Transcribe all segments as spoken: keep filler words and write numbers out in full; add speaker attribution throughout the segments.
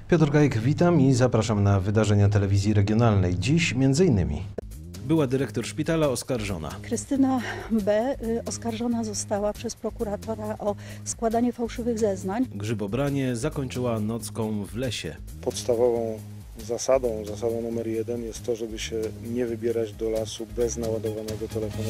Speaker 1: Piotr Gajek, witam i zapraszam na wydarzenia telewizji regionalnej. Dziś między innymi była dyrektor szpitala oskarżona.
Speaker 2: Krystyna B. oskarżona została przez prokuratora o składanie fałszywych zeznań.
Speaker 1: Grzybobranie zakończyła nocką w lesie.
Speaker 3: Podstawową zasadą, zasadą numer jeden jest to, żeby się nie wybierać do lasu bez naładowanego telefonu.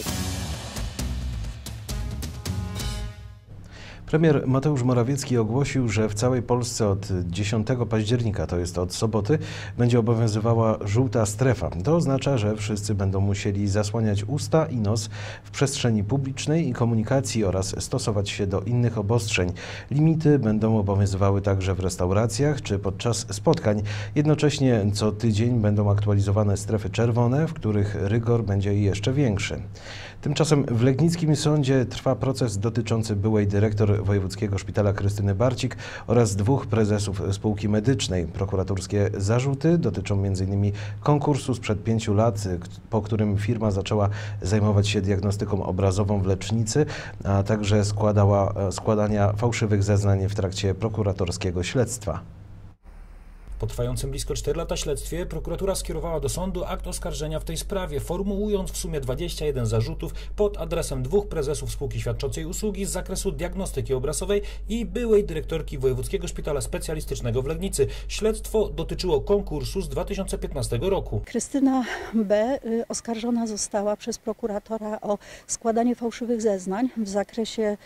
Speaker 1: Premier Mateusz Morawiecki ogłosił, że w całej Polsce od dziesiątego października, to jest od soboty, będzie obowiązywała żółta strefa. To oznacza, że wszyscy będą musieli zasłaniać usta i nos w przestrzeni publicznej i komunikacji oraz stosować się do innych obostrzeń. Limity będą obowiązywały także w restauracjach czy podczas spotkań. Jednocześnie co tydzień będą aktualizowane strefy czerwone, w których rygor będzie jeszcze większy. Tymczasem w Legnickim Sądzie trwa proces dotyczący byłej dyrektor Wojewódzkiego Szpitala Krystyny Barcik oraz dwóch prezesów spółki medycznej. Prokuratorskie zarzuty dotyczą między innymi konkursu sprzed pięciu lat, po którym firma zaczęła zajmować się diagnostyką obrazową w lecznicy, a także składała, składania fałszywych zeznań w trakcie prokuratorskiego śledztwa.
Speaker 4: Po trwającym blisko cztery lata śledztwie prokuratura skierowała do sądu akt oskarżenia w tej sprawie, formułując w sumie dwadzieścia jeden zarzutów pod adresem dwóch prezesów spółki świadczącej usługi z zakresu diagnostyki obrazowej i byłej dyrektorki Wojewódzkiego Szpitala Specjalistycznego w Legnicy. Śledztwo dotyczyło konkursu z dwa tysiące piętnastego roku.
Speaker 2: Krystyna B. oskarżona została przez prokuratora o składanie fałszywych zeznań w zakresie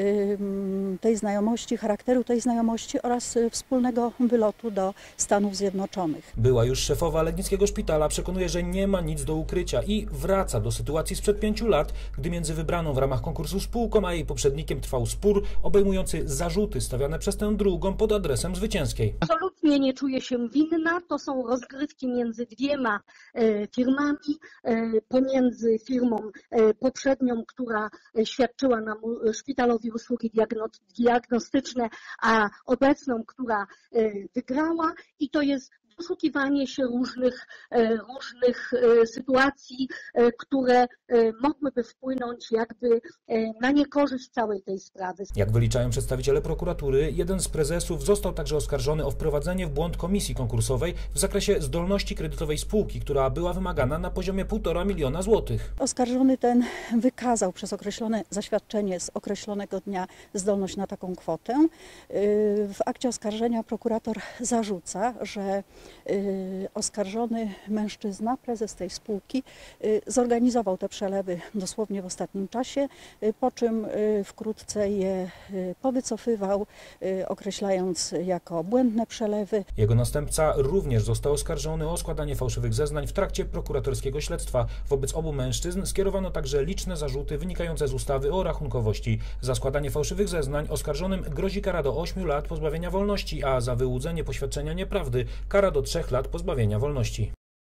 Speaker 2: tej znajomości, charakteru tej znajomości oraz wspólnego wylotu do Stanów Zjednoczonych.
Speaker 4: Była już szefowa Legnickiego Szpitala przekonuje, że nie ma nic do ukrycia i wraca do sytuacji sprzed pięciu lat, gdy między wybraną w ramach konkursu spółką a jej poprzednikiem trwał spór obejmujący zarzuty stawiane przez tę drugą pod adresem zwycięskiej.
Speaker 5: Absolutnie nie czuję się winna. To są rozgrywki między dwiema e, firmami, e, pomiędzy firmą e, poprzednią, która świadczyła nam szpitalowi usługi diagno, diagnostyczne, a obecną, która e, wygrała. I to jest doszukiwanie się różnych, różnych sytuacji, które mogłyby wpłynąć jakby na niekorzyść całej tej sprawy.
Speaker 4: Jak wyliczają przedstawiciele prokuratury, jeden z prezesów został także oskarżony o wprowadzenie w błąd komisji konkursowej w zakresie zdolności kredytowej spółki, która była wymagana na poziomie półtora miliona złotych.
Speaker 2: Oskarżony ten wykazał przez określone zaświadczenie z określonego dnia zdolność na taką kwotę. W akcie oskarżenia prokurator zarzuca, że oskarżony mężczyzna, prezes tej spółki, zorganizował te przelewy dosłownie w ostatnim czasie, po czym wkrótce je powycofywał, określając jako błędne przelewy.
Speaker 4: Jego następca również został oskarżony o składanie fałszywych zeznań w trakcie prokuratorskiego śledztwa. Wobec obu mężczyzn skierowano także liczne zarzuty wynikające z ustawy o rachunkowości. Za składanie fałszywych zeznań oskarżonym grozi kara do ośmiu lat pozbawienia wolności, a za wyłudzenie poświadczenia nieprawdy kara do trzech lat pozbawienia wolności.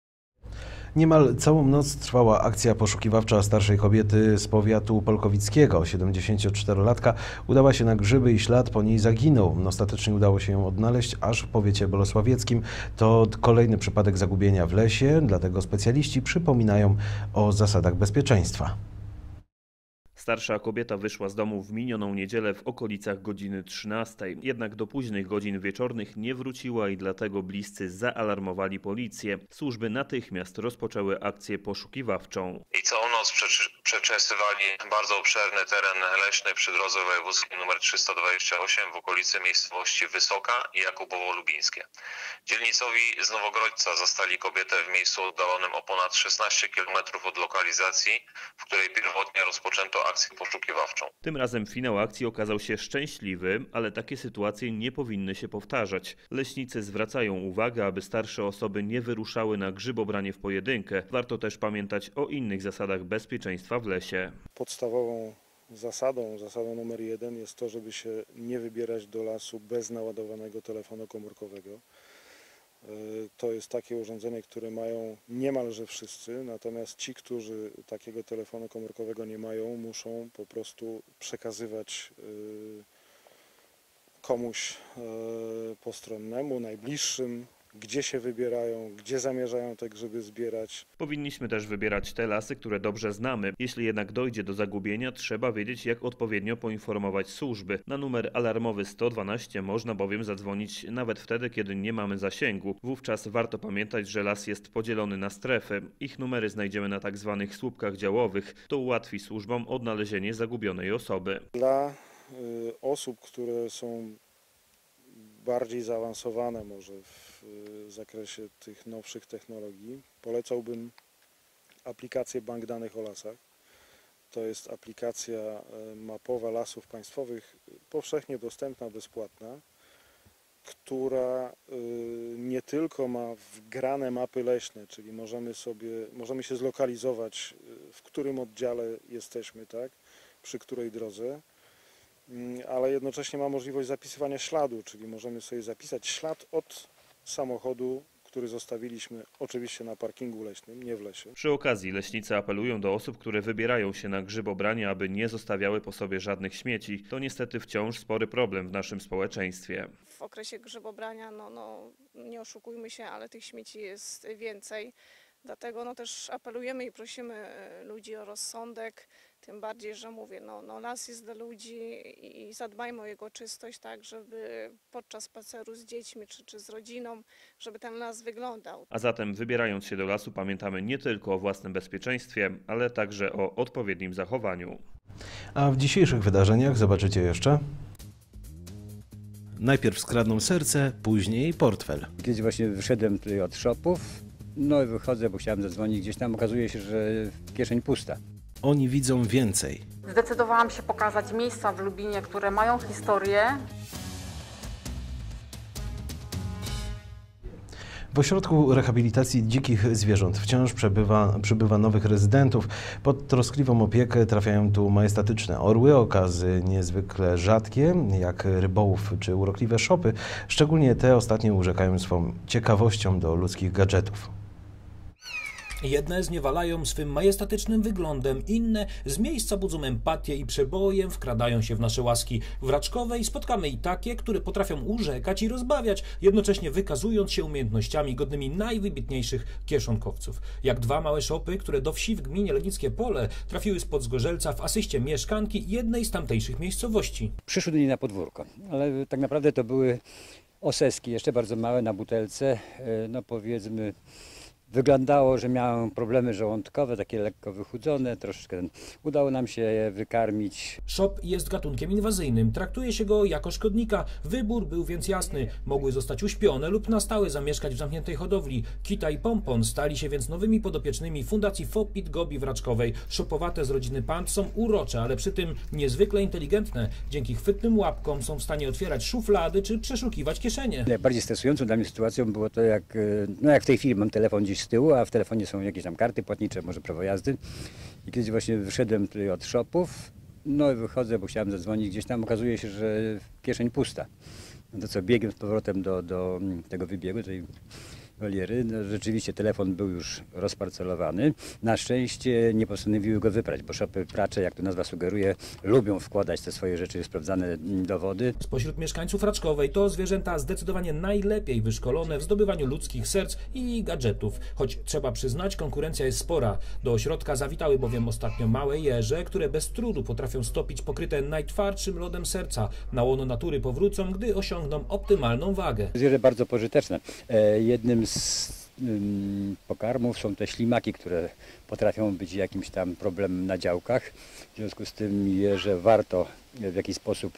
Speaker 1: Niemal całą noc trwała akcja poszukiwawcza starszej kobiety z powiatu polkowickiego. siedemdziesięcioczterolatka udała się na grzyby i ślad po niej zaginął. Ostatecznie udało się ją odnaleźć aż w powiecie bolesławieckim. To kolejny przypadek zagubienia w lesie, dlatego specjaliści przypominają o zasadach bezpieczeństwa.
Speaker 6: Starsza kobieta wyszła z domu w minioną niedzielę w okolicach godziny trzynastej. Jednak do późnych godzin wieczornych nie wróciła i dlatego bliscy zaalarmowali policję. Służby natychmiast rozpoczęły akcję poszukiwawczą.
Speaker 7: I całą noc przeczesywali bardzo obszerny teren leśny przy drodze wojewódzkiej nr trzysta dwadzieścia osiem w okolicy miejscowości Wysoka i Jakubowo-Lubińskie. Dzielnicowi z Nowogrodźca zastali kobietę w miejscu oddalonym o ponad szesnaście kilometrów od lokalizacji, w której pierwotnie rozpoczęto akcję poszukiwawczą.
Speaker 6: Tym razem finał akcji okazał się szczęśliwy, ale takie sytuacje nie powinny się powtarzać. Leśnicy zwracają uwagę, aby starsze osoby nie wyruszały na grzybobranie w pojedynkę. Warto też pamiętać o innych zasadach bezpieczeństwa w lesie.
Speaker 3: Podstawową zasadą, zasadą numer jeden jest to, żeby się nie wybierać do lasu bez naładowanego telefonu komórkowego. To jest takie urządzenie, które mają niemalże wszyscy, natomiast ci, którzy takiego telefonu komórkowego nie mają, muszą po prostu przekazywać komuś postronnemu, najbliższym gdzie się wybierają, gdzie zamierzają te grzyby zbierać.
Speaker 6: Powinniśmy też wybierać te lasy, które dobrze znamy. Jeśli jednak dojdzie do zagubienia, trzeba wiedzieć, jak odpowiednio poinformować służby. Na numer alarmowy sto dwanaście można bowiem zadzwonić nawet wtedy, kiedy nie mamy zasięgu. Wówczas warto pamiętać, że las jest podzielony na strefy. Ich numery znajdziemy na tak zwanych słupkach działowych. To ułatwi służbom odnalezienie zagubionej osoby.
Speaker 3: Dla y, osób, które są bardziej zaawansowane może w y, zakresie tych nowszych technologii, polecałbym aplikację Bank Danych o Lasach. To jest aplikacja y, mapowa lasów państwowych, powszechnie dostępna, bezpłatna, która y, nie tylko ma wgrane mapy leśne, czyli możemy sobie, możemy się zlokalizować, y, w którym oddziale jesteśmy, tak, przy której drodze, y, ale jednocześnie ma możliwość zapisywania śladu, czyli możemy sobie zapisać ślad od samochodu, który zostawiliśmy oczywiście na parkingu leśnym, nie w lesie.
Speaker 6: Przy okazji leśnicy apelują do osób, które wybierają się na grzybobranie, aby nie zostawiały po sobie żadnych śmieci. To niestety wciąż spory problem w naszym społeczeństwie.
Speaker 8: W okresie grzybobrania, no, no, nie oszukujmy się, ale tych śmieci jest więcej. Dlatego no, też apelujemy i prosimy ludzi o rozsądek, tym bardziej, że mówię, no, no las jest dla ludzi i zadbajmy o jego czystość, tak, żeby podczas spaceru z dziećmi czy, czy z rodziną, żeby ten las wyglądał.
Speaker 6: A zatem wybierając się do lasu pamiętamy nie tylko o własnym bezpieczeństwie, ale także o odpowiednim zachowaniu.
Speaker 1: A w dzisiejszych wydarzeniach zobaczycie jeszcze... Najpierw skradną serce, później portfel.
Speaker 9: Kiedyś właśnie wyszedłem tutaj od shopów, no i wychodzę, bo chciałem zadzwonić gdzieś tam, okazuje się, że kieszeń pusta.
Speaker 1: Oni widzą więcej.
Speaker 10: Zdecydowałam się pokazać miejsca w Lubinie, które mają historię.
Speaker 1: W ośrodku rehabilitacji dzikich zwierząt wciąż przebywa, przybywa nowych rezydentów. Pod troskliwą opiekę trafiają tu majestatyczne orły, okazy niezwykle rzadkie, jak rybołów czy urokliwe szopy. Szczególnie te ostatnie urzekają swą ciekawością do ludzkich gadżetów.
Speaker 4: Jedne zniewalają swym majestatycznym wyglądem, inne z miejsca budzą empatię i przebojem wkradają się w nasze łaski. W Raczkowej spotkamy i takie, które potrafią urzekać i rozbawiać, jednocześnie wykazując się umiejętnościami godnymi najwybitniejszych kieszonkowców. Jak dwa małe szopy, które do wsi w gminie Legnickie Pole trafiły spod Zgorzelca w asyście mieszkanki jednej z tamtejszych miejscowości.
Speaker 9: Przyszły do niej na podwórko, ale tak naprawdę to były oseski, jeszcze bardzo małe, na butelce, no powiedzmy. Wyglądało, że miałem problemy żołądkowe, takie lekko wychudzone, troszeczkę udało nam się je wykarmić.
Speaker 4: Szop jest gatunkiem inwazyjnym, traktuje się go jako szkodnika. Wybór był więc jasny, mogły zostać uśpione lub na stałe zamieszkać w zamkniętej hodowli. Kita i Pompon stali się więc nowymi podopiecznymi Fundacji Fopit Gobi w Raczkowej. Szopowate z rodziny pand są urocze, ale przy tym niezwykle inteligentne. Dzięki chwytnym łapkom są w stanie otwierać szuflady czy przeszukiwać kieszenie.
Speaker 9: Najbardziej stresującą dla mnie sytuacją było to, jak, no jak w tej chwili mam telefon gdzieś z tyłu, a w telefonie są jakieś tam karty płatnicze, może prawo jazdy. I kiedyś właśnie wyszedłem tutaj od shopów, no i wychodzę, bo chciałem zadzwonić gdzieś tam, okazuje się, że kieszeń pusta. No to co, biegiem z powrotem do, do tego wybiegu, tej woliery, no rzeczywiście telefon był już rozparcelowany. Na szczęście nie postanowiły go wyprać, bo szopy pracze, jak to nazwa sugeruje, lubią wkładać te swoje rzeczy sprawdzane do wody.
Speaker 4: Spośród mieszkańców Raczkowej to zwierzęta zdecydowanie najlepiej wyszkolone w zdobywaniu ludzkich serc i gadżetów. Choć trzeba przyznać, konkurencja jest spora. Do ośrodka zawitały bowiem ostatnio małe jeże, które bez trudu potrafią stopić pokryte najtwardszym lodem serca. Na łono natury powrócą, gdy osiągną optymalną wagę.
Speaker 9: Zwierzę bardzo pożyteczne. E, jednym z ym, pokarmów są te ślimaki, które potrafią być jakimś tam problemem na działkach. W związku z tym jeże warto w jakiś sposób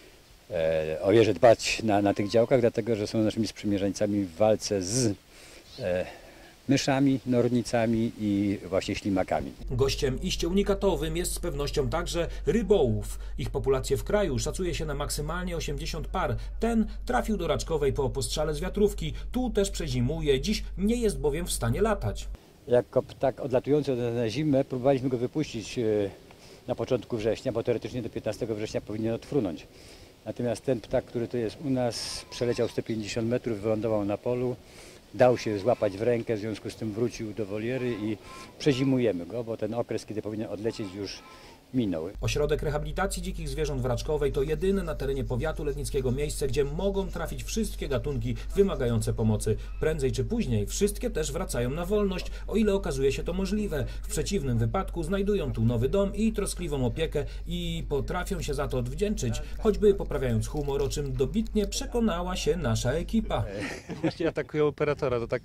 Speaker 9: e, o jeże dbać na, na tych działkach, dlatego że są naszymi sprzymierzeńcami w walce z e, myszami, nornicami i właśnie ślimakami.
Speaker 4: Gościem iście unikatowym jest z pewnością także rybołów. Ich populację w kraju szacuje się na maksymalnie osiemdziesiąt par. Ten trafił do Raczkowej po postrzale z wiatrówki. Tu też przezimuje. Dziś nie jest bowiem w stanie latać.
Speaker 9: Jako ptak odlatujący na zimę próbowaliśmy go wypuścić na początku września, bo teoretycznie do piętnastego września powinien odfrunąć. Natomiast ten ptak, który tu jest u nas, przeleciał sto pięćdziesiąt metrów, wylądował na polu. Dał się złapać w rękę, w związku z tym wrócił do woliery i przezimujemy go, bo ten okres, kiedy powinien odlecieć, już minął.
Speaker 4: Ośrodek Rehabilitacji Dzikich Zwierząt w Raczkowej to jedyne na terenie powiatu letnickiego miejsce, gdzie mogą trafić wszystkie gatunki wymagające pomocy. Prędzej czy później wszystkie też wracają na wolność, o ile okazuje się to możliwe. W przeciwnym wypadku znajdują tu nowy dom i troskliwą opiekę i potrafią się za to odwdzięczyć, choćby poprawiając humor, o czym dobitnie przekonała się nasza ekipa.
Speaker 11: Właśnie atakują operatora, to tak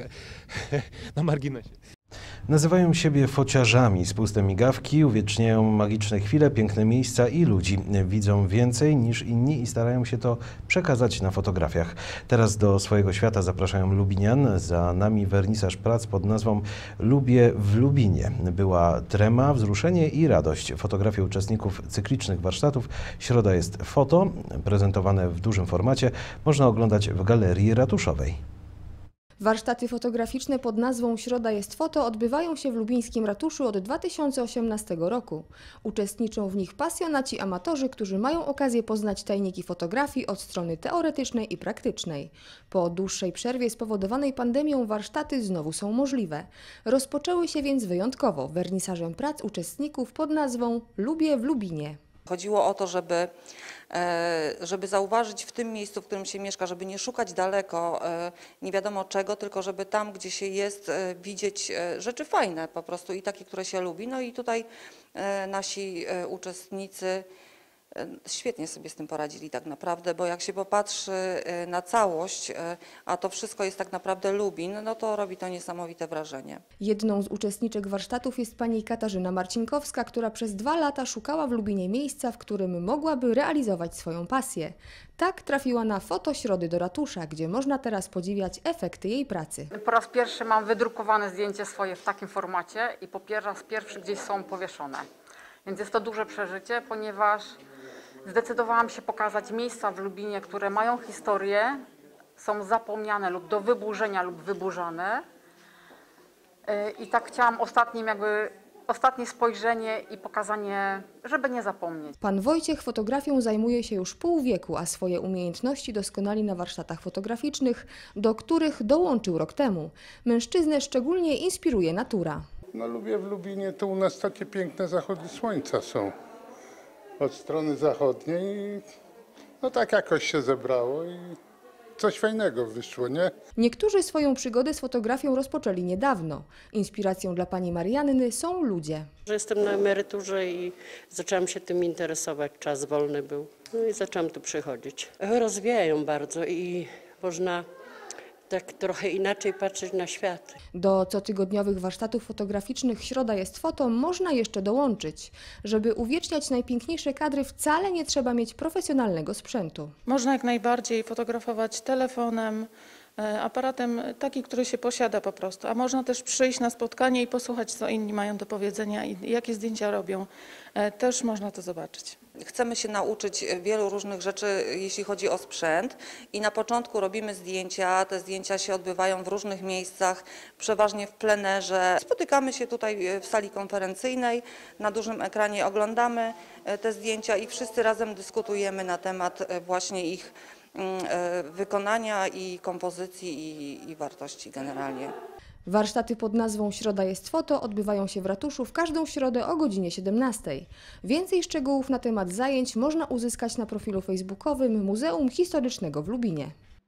Speaker 11: na marginesie.
Speaker 1: Nazywają siebie fociarzami. Spuste migawki uwieczniają magiczne chwile, piękne miejsca i ludzi. Widzą więcej niż inni i starają się to przekazać na fotografiach. Teraz do swojego świata zapraszają Lubinian. Za nami wernisaż prac pod nazwą Lubię w Lubinie. Była trema, wzruszenie i radość. Fotografie uczestników cyklicznych warsztatów Środa jest foto, prezentowane w dużym formacie, można oglądać w Galerii Ratuszowej.
Speaker 12: Warsztaty fotograficzne pod nazwą Środa jest foto odbywają się w lubińskim ratuszu od dwa tysiące osiemnastego roku. Uczestniczą w nich pasjonaci amatorzy, którzy mają okazję poznać tajniki fotografii od strony teoretycznej i praktycznej. Po dłuższej przerwie spowodowanej pandemią warsztaty znowu są możliwe. Rozpoczęły się więc wyjątkowo wernisażem prac uczestników pod nazwą Lubię w Lubinie.
Speaker 13: Chodziło o to, żeby, żeby zauważyć w tym miejscu, w którym się mieszka, żeby nie szukać daleko nie wiadomo czego, tylko żeby tam, gdzie się jest, widzieć rzeczy fajne po prostu i takie, które się lubi. No i tutaj nasi uczestnicy świetnie sobie z tym poradzili tak naprawdę, bo jak się popatrzy na całość, a to wszystko jest tak naprawdę Lubin, no to robi to niesamowite wrażenie.
Speaker 12: Jedną z uczestniczek warsztatów jest pani Katarzyna Marcinkowska, która przez dwa lata szukała w Lubinie miejsca, w którym mogłaby realizować swoją pasję. Tak trafiła na foto Środy do ratusza, gdzie można teraz podziwiać efekty jej pracy.
Speaker 10: Po raz pierwszy mam wydrukowane zdjęcie swoje w takim formacie i po raz pierwszy gdzieś są powieszone. Więc jest to duże przeżycie, ponieważ zdecydowałam się pokazać miejsca w Lubinie, które mają historię, są zapomniane lub do wyburzenia lub wyburzane. I tak chciałam ostatnim jakby, ostatnie spojrzenie i pokazanie, żeby nie zapomnieć.
Speaker 12: Pan Wojciech fotografią zajmuje się już pół wieku, a swoje umiejętności doskonali na warsztatach fotograficznych, do których dołączył rok temu. Mężczyznę szczególnie inspiruje natura.
Speaker 14: No lubię w Lubinie, to u nas takie piękne zachody słońca są. Od strony zachodniej, no tak jakoś się zebrało i coś fajnego wyszło, nie?
Speaker 12: Niektórzy swoją przygodę z fotografią rozpoczęli niedawno. Inspiracją dla pani Marianny są ludzie.
Speaker 15: Jestem na emeryturze i zaczęłam się tym interesować, czas wolny był. No i zaczęłam tu przychodzić. Rozwijają bardzo i można tak trochę inaczej patrzeć na świat.
Speaker 12: Do cotygodniowych warsztatów fotograficznych Środa jest foto można jeszcze dołączyć. Żeby uwieczniać najpiękniejsze kadry, wcale nie trzeba mieć profesjonalnego sprzętu.
Speaker 16: Można jak najbardziej fotografować telefonem, aparatem taki, który się posiada po prostu, a można też przyjść na spotkanie i posłuchać, co inni mają do powiedzenia i jakie zdjęcia robią. Też można to zobaczyć.
Speaker 13: Chcemy się nauczyć wielu różnych rzeczy, jeśli chodzi o sprzęt i na początku robimy zdjęcia, te zdjęcia się odbywają w różnych miejscach, przeważnie w plenerze. Spotykamy się tutaj w sali konferencyjnej, na dużym ekranie oglądamy te zdjęcia i wszyscy razem dyskutujemy na temat właśnie ich wykonania i kompozycji i, i wartości generalnie.
Speaker 12: Warsztaty pod nazwą Środa jest foto odbywają się w ratuszu w każdą środę o godzinie siedemnastej. Więcej szczegółów na temat zajęć można uzyskać na profilu facebookowym Muzeum Historycznego w Lubinie.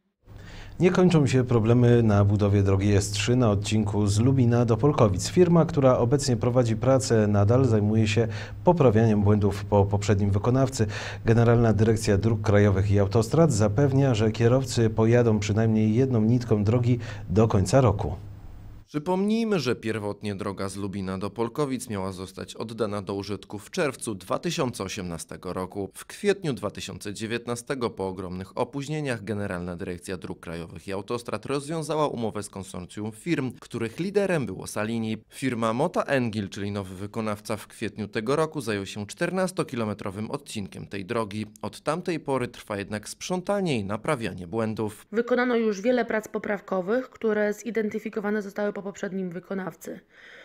Speaker 1: Nie kończą się problemy na budowie drogi S trzy na odcinku z Lubina do Polkowic. Firma, która obecnie prowadzi pracę, nadal zajmuje się poprawianiem błędów po poprzednim wykonawcy. Generalna Dyrekcja Dróg Krajowych i Autostrad zapewnia, że kierowcy pojadą przynajmniej jedną nitką drogi do końca roku.
Speaker 17: Przypomnijmy, że pierwotnie droga z Lubina do Polkowic miała zostać oddana do użytku w czerwcu dwa tysiące osiemnastego roku. W kwietniu dwa tysiące dziewiętnastego po ogromnych opóźnieniach Generalna Dyrekcja Dróg Krajowych i Autostrad rozwiązała umowę z konsorcjum firm, których liderem było Salini. Firma Mota Engil, czyli nowy wykonawca, w kwietniu tego roku zajął się czternastokilometrowym odcinkiem tej drogi. Od tamtej pory trwa jednak sprzątanie i naprawianie błędów.
Speaker 18: Wykonano już wiele prac poprawkowych, które zidentyfikowane zostały po poprzednim wykonawcy.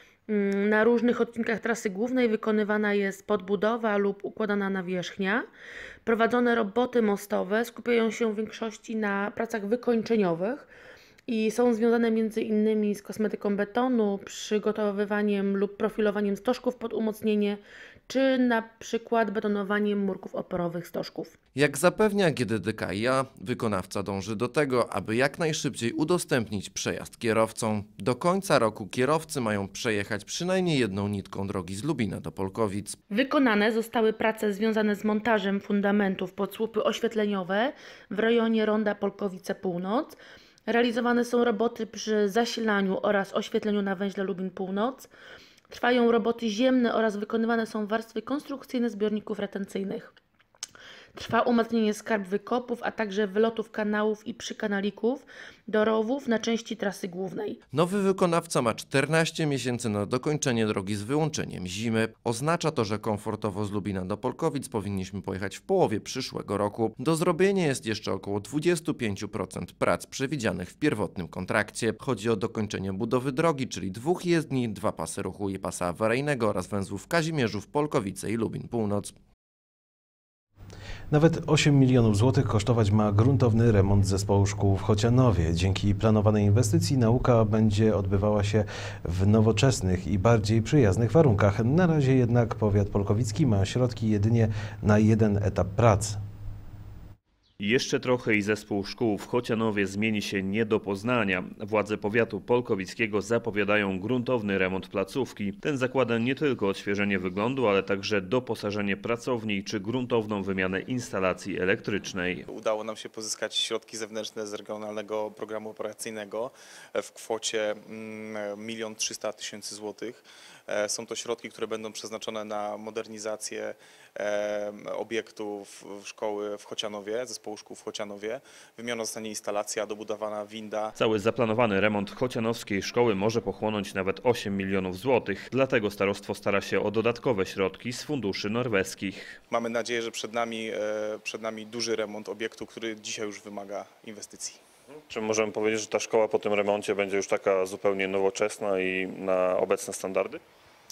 Speaker 18: Na różnych odcinkach trasy głównej wykonywana jest podbudowa lub układana nawierzchnia. Prowadzone roboty mostowe skupiają się w większości na pracach wykończeniowych i są związane między innymi z kosmetyką betonu, przygotowywaniem lub profilowaniem stożków pod umocnienie czy na przykład betonowaniem murków oporowych stożków.
Speaker 17: Jak zapewnia G D D K i A, wykonawca dąży do tego, aby jak najszybciej udostępnić przejazd kierowcom. Do końca roku kierowcy mają przejechać przynajmniej jedną nitką drogi z Lubina do Polkowic.
Speaker 18: Wykonane zostały prace związane z montażem fundamentów pod słupy oświetleniowe w rejonie ronda Polkowice Północ. Realizowane są roboty przy zasilaniu oraz oświetleniu na węźle Lubin Północ. Trwają roboty ziemne oraz wykonywane są warstwy konstrukcyjne zbiorników retencyjnych. Trwa umacnianie skarb wykopów, a także wylotów kanałów i przykanalików do rowów na części trasy głównej.
Speaker 17: Nowy wykonawca ma czternaście miesięcy na dokończenie drogi z wyłączeniem zimy. Oznacza to, że komfortowo z Lubina do Polkowic powinniśmy pojechać w połowie przyszłego roku. Do zrobienia jest jeszcze około dwadzieścia pięć procent prac przewidzianych w pierwotnym kontrakcie. Chodzi o dokończenie budowy drogi, czyli dwóch jezdni, dwa pasy ruchu i pasa awaryjnego oraz węzłów Kazimierzów, Polkowice i Lubin Północ.
Speaker 1: Nawet osiem milionów złotych kosztować ma gruntowny remont zespołu szkół w Chocianowie. Dzięki planowanej inwestycji nauka będzie odbywała się w nowoczesnych i bardziej przyjaznych warunkach. Na razie jednak powiat polkowicki ma środki jedynie na jeden etap prac.
Speaker 6: Jeszcze trochę i zespół szkół w Chocianowie zmieni się nie do poznania. Władze powiatu polkowickiego zapowiadają gruntowny remont placówki. Ten zakłada nie tylko odświeżenie wyglądu, ale także doposażenie pracowni czy gruntowną wymianę instalacji elektrycznej.
Speaker 19: Udało nam się pozyskać środki zewnętrzne z Regionalnego Programu Operacyjnego w kwocie milion trzysta tysięcy złotych. Są to środki, które będą przeznaczone na modernizację obiektów szkoły w Chocianowie, zespołu szkół w Chocianowie. Wymieniona zostanie instalacja, dobudowana winda.
Speaker 6: Cały zaplanowany remont chocianowskiej szkoły może pochłonąć nawet osiem milionów złotych. Dlatego starostwo stara się o dodatkowe środki z funduszy norweskich.
Speaker 19: Mamy nadzieję, że przed nami, przed nami duży remont obiektu, który dzisiaj już wymaga inwestycji.
Speaker 6: Czy możemy powiedzieć, że ta szkoła po tym remoncie będzie już taka zupełnie nowoczesna i na obecne standardy?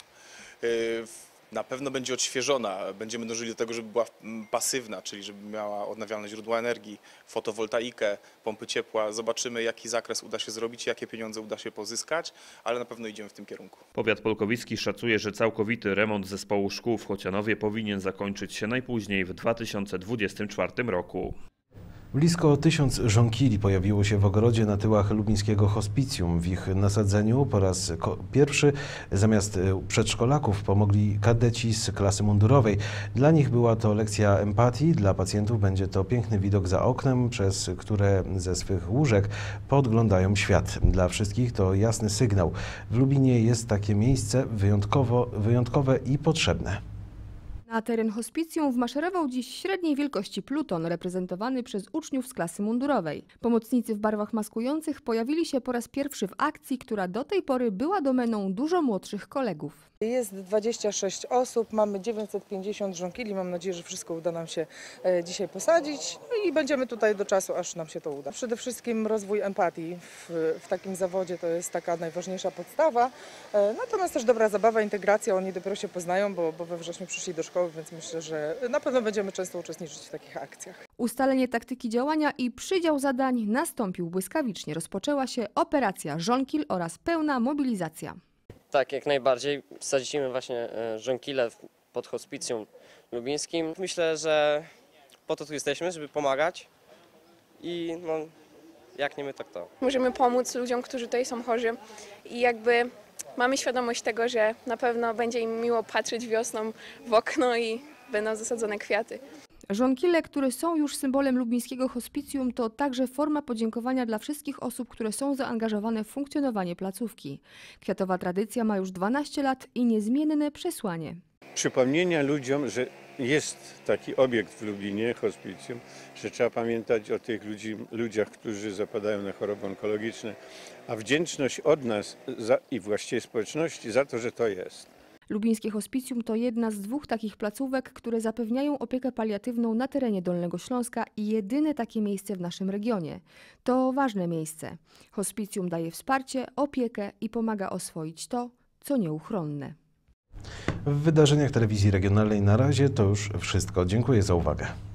Speaker 19: Na pewno będzie odświeżona. Będziemy dążyli do tego, żeby była pasywna, czyli żeby miała odnawialne źródła energii, fotowoltaikę, pompy ciepła. Zobaczymy, jaki zakres uda się zrobić, jakie pieniądze uda się pozyskać, ale na pewno idziemy w tym kierunku.
Speaker 6: Powiat polkowicki szacuje, że całkowity remont zespołu szkół w Chocianowie powinien zakończyć się najpóźniej w dwa tysiące dwudziestym czwartym roku.
Speaker 1: Blisko tysiąc żonkili pojawiło się w ogrodzie na tyłach lubińskiego hospicjum. W ich nasadzeniu po raz pierwszy zamiast przedszkolaków pomogli kadeci z klasy mundurowej. Dla nich była to lekcja empatii, dla pacjentów będzie to piękny widok za oknem, przez które ze swych łóżek podglądają świat. Dla wszystkich to jasny sygnał. W Lubinie jest takie miejsce wyjątkowo, wyjątkowe i potrzebne.
Speaker 12: Na teren hospicjum wmaszerował dziś średniej wielkości pluton, reprezentowany przez uczniów z klasy mundurowej. Pomocnicy w barwach maskujących pojawili się po raz pierwszy w akcji, która do tej pory była domeną dużo młodszych kolegów.
Speaker 20: Jest dwadzieścia sześć osób, mamy dziewięćset pięćdziesiąt żonkili. Mam nadzieję, że wszystko uda nam się dzisiaj posadzić i będziemy tutaj do czasu, aż nam się to uda. Przede wszystkim rozwój empatii w, w takim zawodzie to jest taka najważniejsza podstawa. Natomiast też dobra zabawa, integracja, oni dopiero się poznają, bo, bo we wrześniu przyszli do szkoły, więc myślę, że na pewno będziemy często uczestniczyć w takich akcjach.
Speaker 12: Ustalenie taktyki działania i przydział zadań nastąpił błyskawicznie. Rozpoczęła się operacja żonkil oraz pełna mobilizacja.
Speaker 21: Tak, jak najbardziej. Wsadzimy właśnie żonkile pod hospicjum lubińskim. Myślę, że po to tu jesteśmy, żeby pomagać i no, jak nie my, tak to.
Speaker 22: Możemy pomóc ludziom, którzy tutaj są chorzy i jakby mamy świadomość tego, że na pewno będzie im miło patrzeć wiosną w okno i będą zasadzone kwiaty.
Speaker 12: Żonkile, które są już symbolem lubińskiego hospicjum, to także forma podziękowania dla wszystkich osób, które są zaangażowane w funkcjonowanie placówki. Kwiatowa tradycja ma już dwanaście lat i niezmienne przesłanie.
Speaker 23: Przypomnienia ludziom, że jest taki obiekt w Lubinie, hospicjum, że trzeba pamiętać o tych ludzi, ludziach, którzy zapadają na choroby onkologiczne, a wdzięczność od nas za, i właściwie społeczności za to, że to jest.
Speaker 12: Lubińskie hospicjum to jedna z dwóch takich placówek, które zapewniają opiekę paliatywną na terenie Dolnego Śląska i jedyne takie miejsce w naszym regionie. To ważne miejsce. Hospicjum daje wsparcie, opiekę i pomaga oswoić to, co nieuchronne.
Speaker 1: W wydarzeniach telewizji regionalnej na razie to już wszystko. Dziękuję za uwagę.